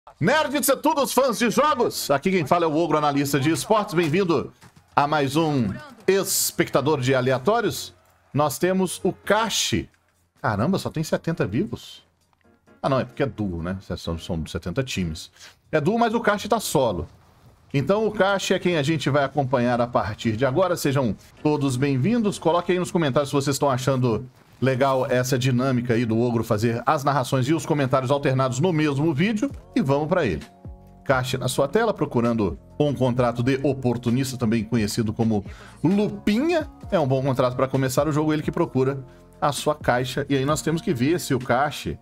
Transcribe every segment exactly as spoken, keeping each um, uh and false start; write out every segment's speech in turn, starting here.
Nerds e tudo, os fãs de jogos! Aqui quem fala é o Ogro, analista de esportes. Bem-vindo a mais um espectador de aleatórios. Nós temos o Kashi. Caramba, só tem setenta vivos? Ah não, é porque é duo, né? São, são setenta times. É duo, mas o Kashi tá solo. Então o Kashi é quem a gente vai acompanhar a partir de agora. Sejam todos bem-vindos. Coloque aí nos comentários se vocês estão achando legal essa dinâmica aí do Ogro fazer as narrações e os comentários alternados no mesmo vídeo. E vamos para ele. Kashi na sua tela, procurando um contrato de oportunista, também conhecido como Lupinha. É um bom contrato para começar o jogo, ele que procura a sua caixa. E aí nós temos que ver se o Kashi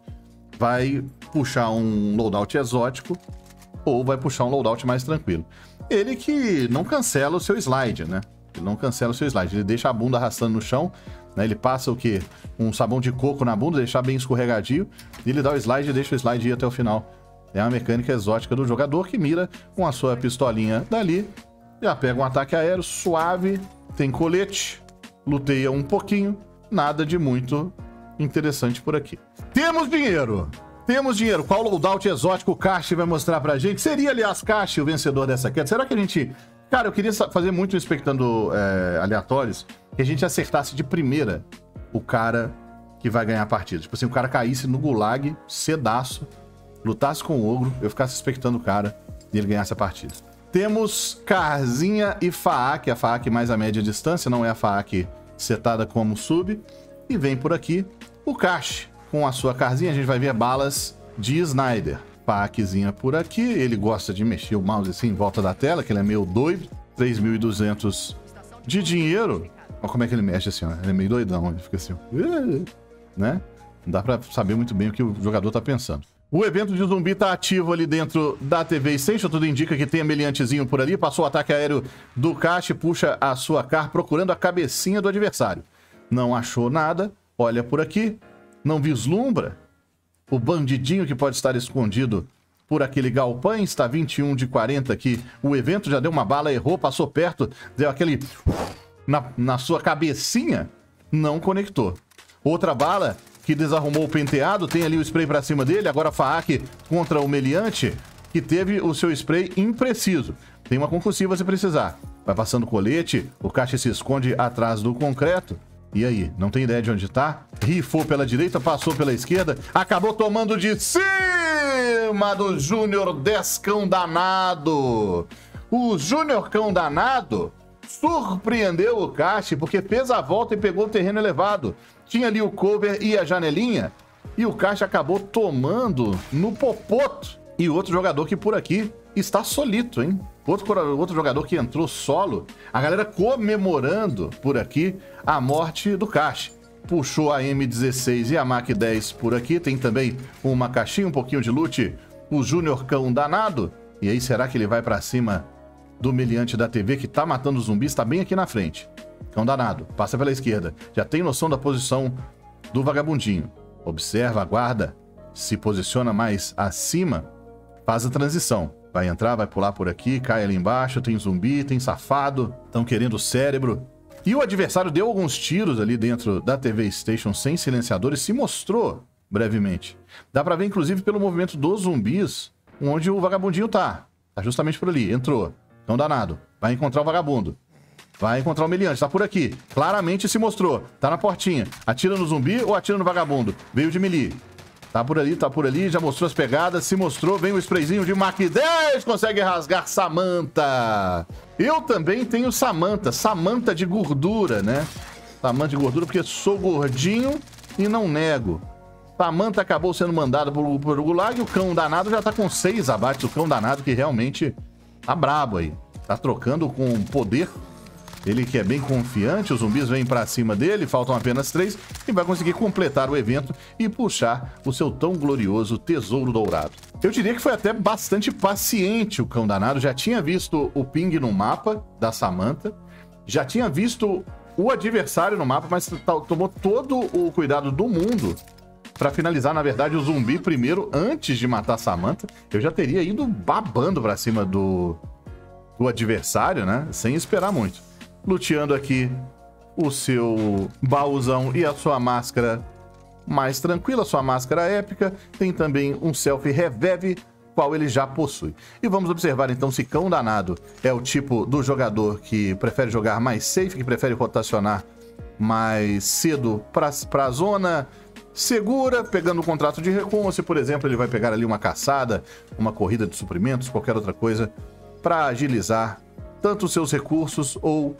vai puxar um loadout exótico ou vai puxar um loadout mais tranquilo. Ele que não cancela o seu slide, né? Ele não cancela o seu slide, ele deixa a bunda arrastando no chão, né? Ele passa o quê? Um sabão de coco na bunda, deixar bem escorregadio, e ele dá o slide e deixa o slide ir até o final. É uma mecânica exótica do jogador que mira com a sua pistolinha dali, já pega um ataque aéreo suave, tem colete, luteia um pouquinho, nada de muito interessante por aqui. Temos dinheiro! Temos dinheiro. Qual loadout exótico o Kashi vai mostrar pra gente? Seria, aliás, Kashi o vencedor dessa queda? Será que a gente... Cara, eu queria fazer muito expectando é, aleatórios, que a gente acertasse de primeira o cara que vai ganhar a partida. Tipo assim, o cara caísse no gulag, cedaço, lutasse com o ogro, eu ficasse expectando o cara e ele ganhasse a partida. Temos Carzinha e Faak, a Faak mais a média distância, não é a Faak setada como sub. E vem por aqui o Kashi. Com a sua Carzinha, a gente vai ver balas de Snyder. Faakzinha por aqui, ele gosta de mexer o mouse assim em volta da tela, que ele é meio doido. três mil e duzentos de dinheiro. Olha como é que ele mexe assim, ó. Ele é meio doidão, ele fica assim, ó. Né? Não dá pra saber muito bem o que o jogador tá pensando. O evento de zumbi tá ativo ali dentro da T V Station, tudo indica que tem meliantezinho por ali. Passou o ataque aéreo do Kashi, puxa a sua car procurando a cabecinha do adversário. Não achou nada, olha por aqui. Não vislumbra o bandidinho que pode estar escondido por aquele galpão. Está vinte e um de quarenta aqui. O evento já deu uma bala, errou, passou perto, deu aquele na, na sua cabecinha, não conectou. Outra bala que desarrumou o penteado, tem ali o spray para cima dele. Agora Faak contra o meliante, que teve o seu spray impreciso. Tem uma concursiva se precisar. Vai passando colete, o Kashi se esconde atrás do concreto. E aí, não tem ideia de onde tá? Rifou pela direita, passou pela esquerda, acabou tomando de cima do Júnior dez Cão Danado. O Júnior Cão Danado surpreendeu o Kashi porque fez a volta e pegou o terreno elevado. Tinha ali o cover e a janelinha e o Kashi acabou tomando no popoto. E outro jogador que por aqui está solito, hein? Outro, outro jogador que entrou solo, a galera comemorando por aqui a morte do Kashi. Puxou a M dezesseis e a Mac dez por aqui, tem também uma caixinha, um pouquinho de loot, o Júnior Cão Danado. E aí, será que ele vai pra cima do meliante da T V que tá matando os zumbis? Tá bem aqui na frente. Cão Danado, passa pela esquerda, já tem noção da posição do vagabundinho. Observa, aguarda, se posiciona mais acima, faz a transição. Vai entrar, vai pular por aqui, cai ali embaixo, tem zumbi, tem safado, estão querendo o cérebro. E o adversário deu alguns tiros ali dentro da T V Station sem silenciador e se mostrou brevemente. Dá pra ver, inclusive, pelo movimento dos zumbis, onde o vagabundinho tá. Tá justamente por ali, entrou. Cão Danado, vai encontrar o vagabundo. Vai encontrar o meliante, tá por aqui. Claramente se mostrou, tá na portinha. Atira no zumbi ou atira no vagabundo? Veio de melee. Tá por ali, tá por ali, já mostrou as pegadas, se mostrou, vem o sprayzinho de Mac dez, consegue rasgar Samantha. Eu também tenho Samantha, Samantha de gordura, né? Samantha de gordura porque sou gordinho e não nego. Samantha acabou sendo mandada por, por Gulag e o Cão Danado já tá com seis abates, o Cão Danado que realmente tá brabo aí. Tá trocando com poder. Ele que é bem confiante, os zumbis vêm pra cima dele, faltam apenas três, e vai conseguir completar o evento e puxar o seu tão glorioso tesouro dourado. Eu diria que foi até bastante paciente o Cão Danado, já tinha visto o ping no mapa da Samantha, já tinha visto o adversário no mapa, mas tomou todo o cuidado do mundo pra finalizar, na verdade, o zumbi primeiro, antes de matar a Samantha. Eu já teria ido babando pra cima do, do adversário, né, sem esperar muito. Luteando aqui o seu baúzão e a sua máscara mais tranquila, sua máscara épica. Tem também um selfie revive qual ele já possui. E vamos observar então se Cão Danado é o tipo do jogador que prefere jogar mais safe, que prefere rotacionar mais cedo para a zona segura, pegando um contrato de recompensa. Por exemplo, ele vai pegar ali uma caçada, uma corrida de suprimentos, qualquer outra coisa, para agilizar tanto os seus recursos ou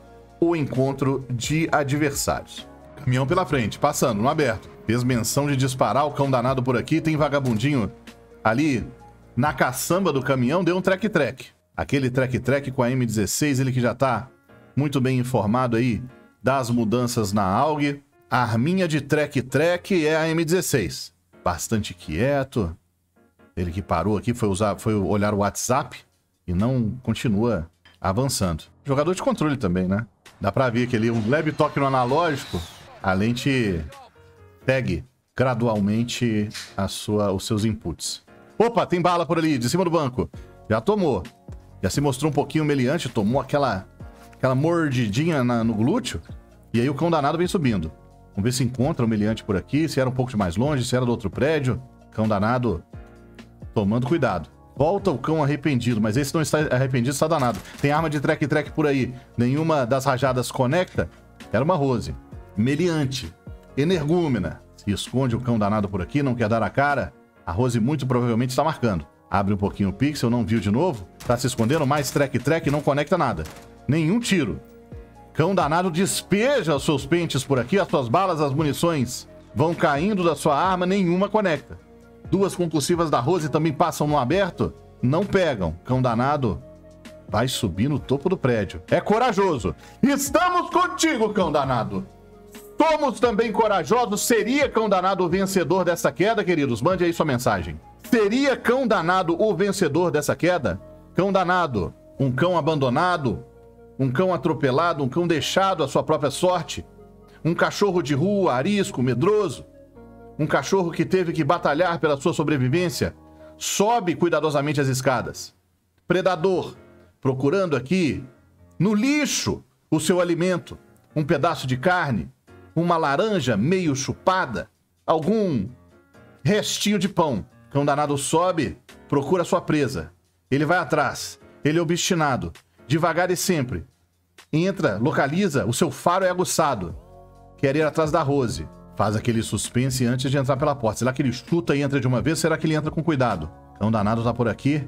o encontro de adversários. Caminhão pela frente, passando no aberto. Fez menção de disparar o Cão Danado por aqui. Tem vagabundinho ali na caçamba do caminhão. Deu um trek-trek. Aquele trek-trek com a M dezesseis, ele que já tá muito bem informado aí das mudanças na A U G. A arminha de trek-trek é a M dezesseis. Bastante quieto. Ele que parou aqui foi, usar, foi olhar o WhatsApp e não continua avançando. Jogador de controle também, né? Dá pra ver que ali um leve toque no analógico, a lente segue gradualmente a sua, os seus inputs. Opa, tem bala por ali, de cima do banco. Já tomou. Já se mostrou um pouquinho meliante, tomou aquela, aquela mordidinha na, no glúteo. E aí o Cão Danado vem subindo. Vamos ver se encontra o meliante por aqui, se era um pouco de mais longe, se era do outro prédio. Cão Danado tomando cuidado. Volta o cão arrependido, mas esse não está arrependido, está danado. Tem arma de trek-trek por aí. Nenhuma das rajadas conecta. Era uma Rose. Meliante. Energúmena. Se esconde o Cão Danado por aqui, não quer dar a cara. A Rose muito provavelmente está marcando. Abre um pouquinho o pixel, não viu de novo. Está se escondendo, mais trek-trek, não conecta nada. Nenhum tiro. Cão Danado despeja os seus pentes por aqui, as suas balas, as munições vão caindo da sua arma, nenhuma conecta. Duas concussivas da Rose também passam no aberto, não pegam. Cão Danado vai subir no topo do prédio. É corajoso. Estamos contigo, Cão Danado. Somos também corajosos. Seria Cão Danado o vencedor dessa queda, queridos? Mande aí sua mensagem. Seria Cão Danado o vencedor dessa queda? Cão Danado, um cão abandonado, um cão atropelado, um cão deixado à sua própria sorte, um cachorro de rua, arisco, medroso, um cachorro que teve que batalhar pela sua sobrevivência, sobe cuidadosamente as escadas. Predador, procurando aqui, no lixo, o seu alimento. Um pedaço de carne, uma laranja meio chupada, algum restinho de pão. Cão Danado sobe, procura sua presa. Ele vai atrás, ele é obstinado, devagar e sempre. Entra, localiza, o seu faro é aguçado. Quer ir atrás da Rose. Faz aquele suspense antes de entrar pela porta. Será que ele chuta e entra de uma vez? Será que ele entra com cuidado? Cão Danado tá por aqui.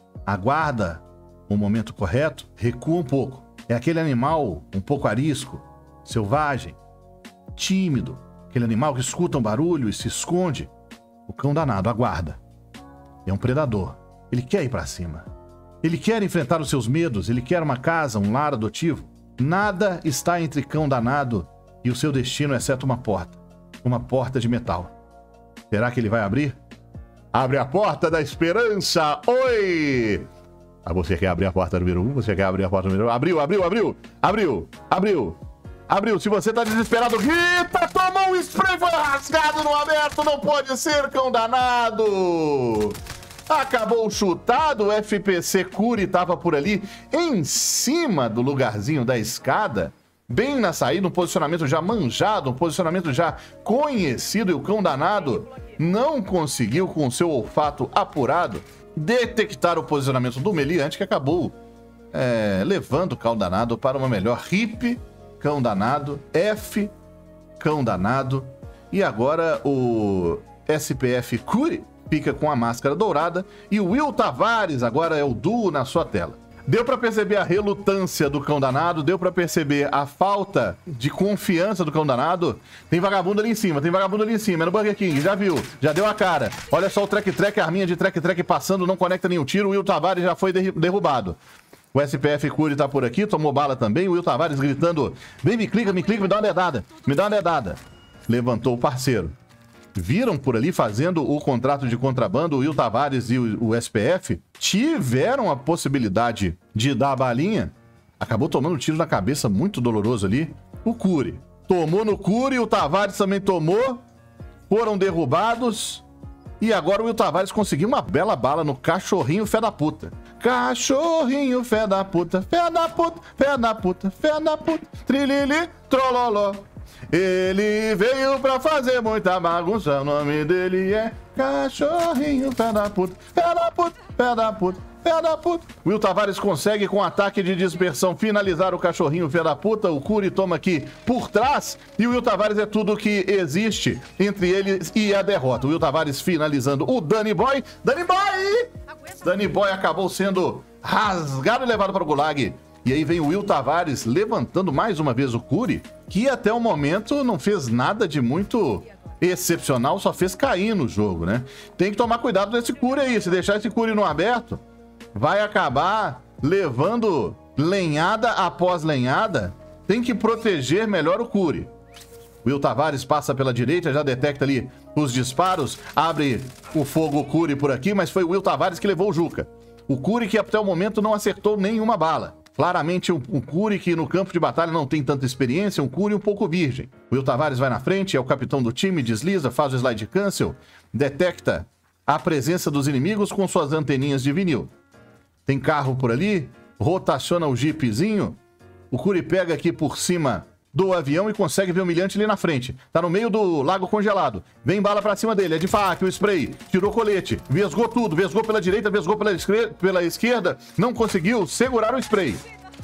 Aguarda o momento correto. Recua um pouco. É aquele animal um pouco arisco, selvagem, tímido. Aquele animal que escuta um barulho e se esconde. O Cão Danado aguarda. É um predador. Ele quer ir pra cima. Ele quer enfrentar os seus medos. Ele quer uma casa, um lar adotivo. Nada está entre Cão Danado e o seu destino, exceto uma porta. Uma porta de metal. Será que ele vai abrir? Abre a porta da esperança! Oi! Ah, você quer abrir a porta número um? Você quer abrir a porta número um? Abriu, abriu, abriu! Abriu! Abriu! Abriu! Se você tá desesperado, grita! Tomou um spray, foi rasgado no aberto! Não pode ser, Cão Danado! Acabou chutado, o F P C Curi tava por ali, em cima do lugarzinho da escada. Bem na saída, um posicionamento já manjado, um posicionamento já conhecido, e o Cão Danado não conseguiu, com o seu olfato apurado, detectar o posicionamento do meliante, que acabou é, levando o Cão Danado para uma melhor. Hip, Cão Danado, F, Cão Danado, e agora o S P F Curi fica com a máscara dourada, e o Will Tavares agora é o duo na sua tela. Deu pra perceber a relutância do Cão Danado, deu pra perceber a falta de confiança do Cão Danado. Tem vagabundo ali em cima, tem vagabundo ali em cima, é no Burger King, já viu, já deu a cara. Olha só o trek-trek, a arminha de trek-trek passando, não conecta nenhum tiro, o Will Tavares já foi derrubado. O S P F Curi tá por aqui, tomou bala também, o Will Tavares gritando, vem, me clica, me clica, me dá uma dedada, me dá uma dedada. Levantou o parceiro. Viram por ali fazendo o contrato de contrabando, o Will Tavares e o, o S P F tiveram a possibilidade de dar a balinha. Acabou tomando um tiro na cabeça muito doloroso ali. O Curi tomou no Curi, o Tavares também tomou. Foram derrubados. E agora o Will Tavares conseguiu uma bela bala no cachorrinho fé da puta. Cachorrinho fé da puta, fé da puta, fé da puta, fé da puta, trilili, trololó. Ele veio pra fazer muita bagunça, o nome dele é Cachorrinho, pé da puta, pé da puta, pé da puta, pé da puta. Will Tavares consegue, com ataque de dispersão, finalizar o cachorrinho, pé da puta. O Curi toma aqui por trás. E o Will Tavares é tudo que existe entre eles e a derrota. O Will Tavares finalizando o Danny Boy. Danny Boy! Danny Boy acabou sendo rasgado e levado para o Gulag. E aí vem o Will Tavares levantando mais uma vez o Curi, que até o momento não fez nada de muito excepcional, só fez cair no jogo, né? Tem que tomar cuidado desse Curi aí. Se deixar esse Curi no aberto, vai acabar levando lenhada após lenhada. Tem que proteger melhor o Curi. Will Tavares passa pela direita, já detecta ali os disparos, abre o fogo o Curi por aqui, mas foi o Will Tavares que levou o Juca. O Curi que até o momento não acertou nenhuma bala. Claramente um, um Curi que no campo de batalha não tem tanta experiência, um Curi um pouco virgem. O Will Tavares vai na frente, é o capitão do time, desliza, faz o slide cancel, detecta a presença dos inimigos com suas anteninhas de vinil. Tem carro por ali, rotaciona o jeepzinho, o Curi pega aqui por cima do avião e consegue ver o humilhante ali na frente. Tá no meio do lago congelado. Vem bala pra cima dele, é de faca, o spray. Tirou colete, vesgou tudo, vesgou pela direita, vesgou pela, esquer pela esquerda. Não conseguiu segurar o spray.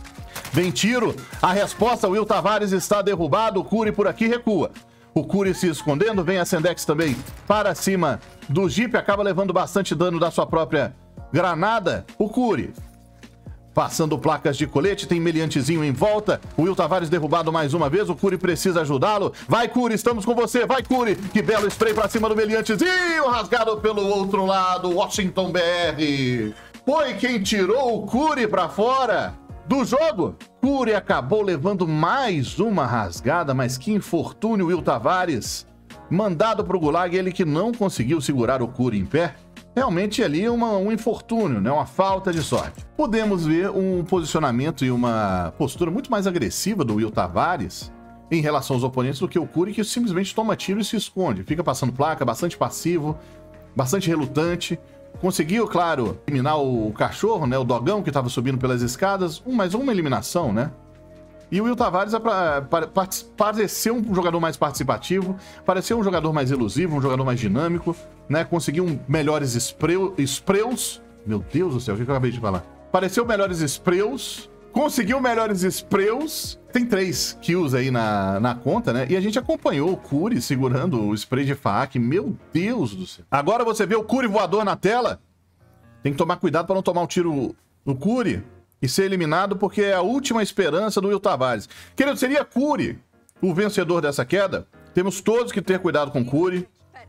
Vem tiro, a resposta, o Will Tavares está derrubado, o Curi por aqui recua. O Curi se escondendo, vem a Sendex também para cima do Jeep, acaba levando bastante dano da sua própria granada. O Curi passando placas de colete, tem meliantezinho em volta. O Will Tavares derrubado mais uma vez. O Curi precisa ajudá-lo. Vai, Curi, estamos com você. Vai, Curi. Que belo spray pra cima do meliantezinho. Rasgado pelo outro lado. Washington B R. Foi quem tirou o Curi pra fora do jogo. Curi acabou levando mais uma rasgada, mas que infortúnio, Will Tavares. Mandado pro Gulag, ele que não conseguiu segurar o Curi em pé. Realmente ali uma, um infortúnio, né? Uma falta de sorte. Podemos ver um posicionamento e uma postura muito mais agressiva do Will Tavares em relação aos oponentes do que o Curi, que simplesmente toma tiro e se esconde. Fica passando placa, bastante passivo, bastante relutante. Conseguiu, claro, eliminar o cachorro, né? O dogão que estava subindo pelas escadas. Um, mais uma eliminação, né? E o Will Tavares pareceu um jogador mais participativo, pareceu um jogador mais elusivo, um jogador mais dinâmico, né? Conseguiu melhores espreu, espreus. Meu Deus do céu, o que eu acabei de falar? Pareceu melhores espreus, conseguiu melhores espreus. Tem três kills aí na, na conta, né? E a gente acompanhou o Curi segurando o spray de faca. Meu Deus do céu. Agora você vê o Curi voador na tela. Tem que tomar cuidado para não tomar um tiro no Curi e ser eliminado, porque é a última esperança do Will Tavares. Querido, seria Curi o vencedor dessa queda? Temos todos que ter cuidado com Curi.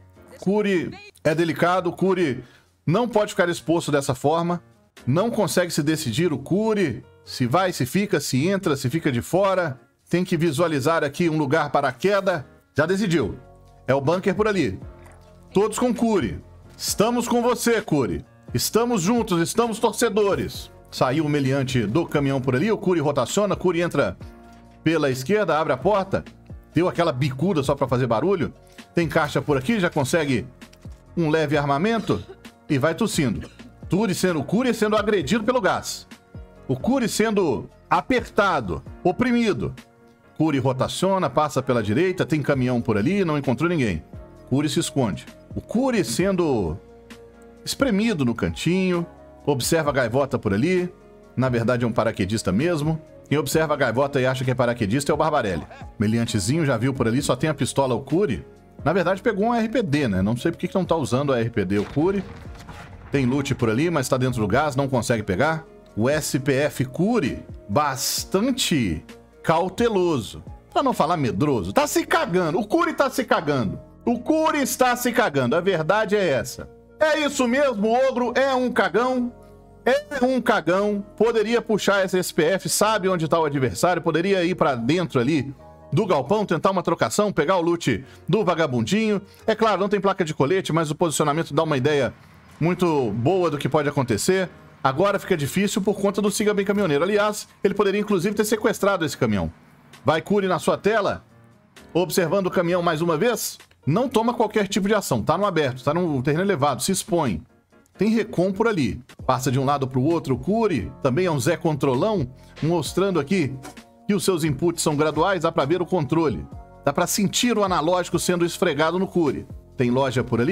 Curi é delicado, Curi não pode ficar exposto dessa forma. Não consegue se decidir o Curi, se vai, se fica, se entra, se fica de fora. Tem que visualizar aqui um lugar para a queda. Já decidiu. É o bunker por ali. Todos com Curi. Estamos com você, Curi. Estamos juntos, estamos torcedores. Saiu o meliante do caminhão por ali, o Curi rotaciona, Curi entra pela esquerda, abre a porta, deu aquela bicuda só para fazer barulho. Tem caixa por aqui, já consegue um leve armamento e vai tossindo. Curi sendo, o Curi sendo agredido pelo gás. O Curi sendo apertado, oprimido. Curi rotaciona, passa pela direita, tem caminhão por ali, não encontrou ninguém. Curi se esconde. O Curi sendo espremido no cantinho. Observa a gaivota por ali. Na verdade é um paraquedista mesmo. Quem observa a gaivota e acha que é paraquedista é o Barbarelli. Meliantezinho já viu por ali, só tem a pistola o Curi. Na verdade pegou um R P D, né? Não sei por que não tá usando a R P D o Curi. Tem loot por ali, mas tá dentro do gás, não consegue pegar. O S P F Curi, bastante cauteloso. Pra não falar medroso. Tá se cagando. O Curi tá se cagando. O Curi está se cagando. A verdade é essa. É isso mesmo, o Ogro é um cagão, é um cagão, poderia puxar essa S P F, sabe onde está o adversário, poderia ir para dentro ali do galpão, tentar uma trocação, pegar o loot do vagabundinho. É claro, não tem placa de colete, mas o posicionamento dá uma ideia muito boa do que pode acontecer. Agora fica difícil por conta do Siga Bem Caminhoneiro. Aliás, ele poderia inclusive ter sequestrado esse caminhão. Vai Curi na sua tela, observando o caminhão mais uma vez. Não toma qualquer tipo de ação, tá no aberto, tá no terreno elevado, se expõe. Tem recon por ali. Passa de um lado pro outro, o Curi também é um Zé Controlão, mostrando aqui que os seus inputs são graduais, dá pra ver o controle. Dá pra sentir o analógico sendo esfregado no Curi. Tem loja por ali,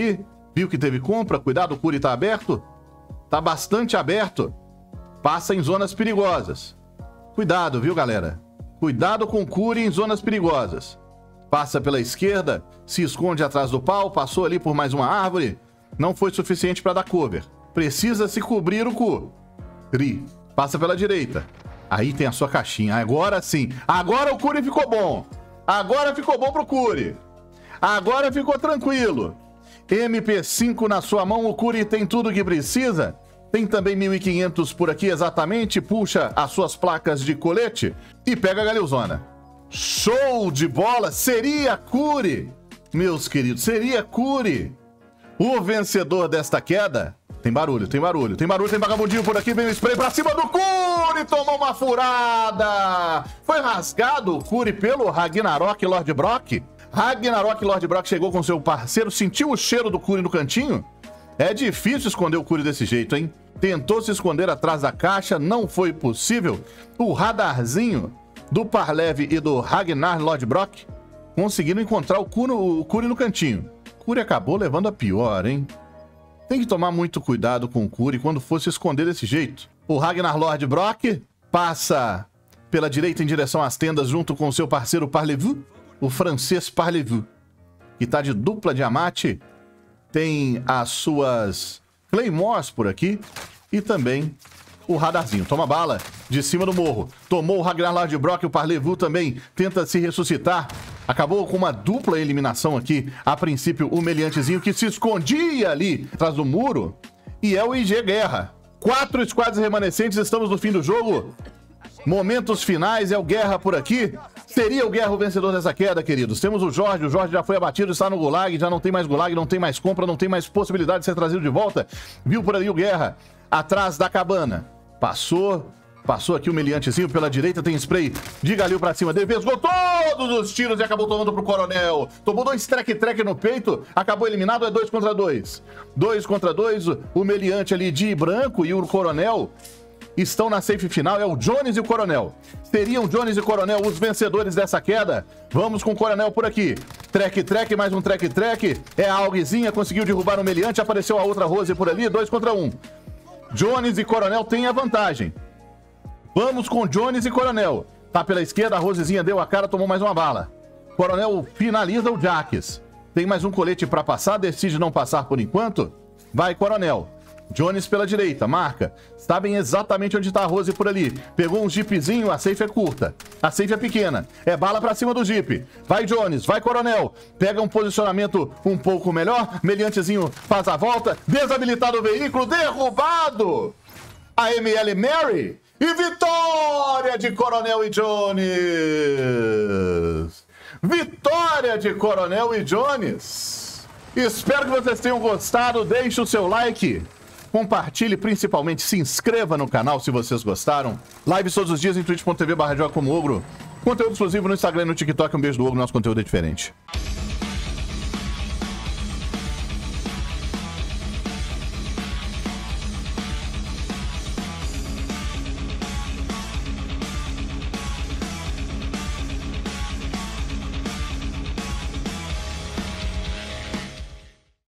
Viu que teve compra? Cuidado, o Curi tá aberto. Tá bastante aberto. Passa em zonas perigosas. Cuidado, viu, galera? Cuidado com o Curi em zonas perigosas. Passa pela esquerda, se esconde atrás do pau, passou ali por mais uma árvore. Não foi suficiente para dar cover. Precisa se cobrir o Curi. Passa pela direita. Aí tem a sua caixinha. Agora sim. Agora o Curi ficou bom. Agora ficou bom pro Curi. Agora ficou tranquilo. M P cinco na sua mão, o Curi tem tudo que precisa. Tem também mil e quinhentos por aqui exatamente. Puxa as suas placas de colete e pega a Galeuzona. Show de bola! Seria Curi, meus queridos, seria Curi o vencedor desta queda. Tem barulho, tem barulho, tem barulho, tem vagabundinho por aqui, vem o spray pra cima do Curi, tomou uma furada! Foi rasgado o Curi pelo Ragnarok Lord Brock. Ragnarok Lord Brock chegou com seu parceiro, sentiu o cheiro do Curi no cantinho. É difícil esconder o Curi desse jeito, hein? Tentou se esconder atrás da caixa, não foi possível. O radarzinho do Parlev e do Ragnar Lord Brock conseguiram encontrar o Curi, o Curi no cantinho. O Curi acabou levando a pior, hein? Tem que tomar muito cuidado com o Curi quando for se esconder desse jeito. O Ragnar Lord Brock passa pela direita em direção às tendas junto com o seu parceiro Parlevu, o francês Parlevu, que tá de dupla diamante. Tem as suas Claymores por aqui e também o radarzinho. Toma bala de cima do morro. Tomou o Ragnar Lord Brock, o Parlevu também tenta se ressuscitar. Acabou com uma dupla eliminação aqui. A princípio, o meliantezinho que se escondia ali atrás do muro. E é o I G Guerra. Quatro squads remanescentes, estamos no fim do jogo. Momentos finais, é o Guerra por aqui. Seria o Guerra o vencedor dessa queda, queridos. Temos o Jorge, o Jorge já foi abatido, está no Gulag, já não tem mais Gulag, não tem mais compra, não tem mais possibilidade de ser trazido de volta. Viu por ali o Guerra, atrás da cabana. Passou, passou aqui o meliantezinho pela direita, tem spray de Galil pra cima dele, pescou todos os tiros e acabou tomando pro Coronel. Tomou dois track-track no peito, acabou eliminado, é dois contra dois. Dois contra dois, o meliante ali de branco e o Coronel estão na safe final, é o Jones e o Coronel. Seriam Jones e o Coronel os vencedores dessa queda. Vamos com o Coronel por aqui. Track-track, mais um track-track. É a Alguezinha, conseguiu derrubar o meliante, apareceu a outra Rose por ali, dois contra um. Jones e Coronel têm a vantagem. Vamos com Jones e Coronel. Tá pela esquerda, a Rosezinha deu a cara, tomou mais uma bala. Coronel finaliza o Jax. Tem mais um colete pra passar, decide não passar por enquanto. Vai, Coronel. Jones pela direita, marca. Sabem exatamente onde tá a Rose por ali. Pegou um jeepzinho, a safe é curta. A safe é pequena. É bala pra cima do jeep. Vai, Jones, vai, Coronel. Pega um posicionamento um pouco melhor. Meliantezinho faz a volta. Desabilitado o veículo, derrubado. A M L Mary. E vitória de Coronel e Jones. Vitória de Coronel e Jones. Espero que vocês tenham gostado. Deixe o seu like. Compartilhe, principalmente se inscreva no canal se vocês gostaram. Lives todos os dias em twitch ponto tv barra joga como ogro. Conteúdo exclusivo no Instagram e no TikTok. Um beijo do ogro, nosso conteúdo é diferente.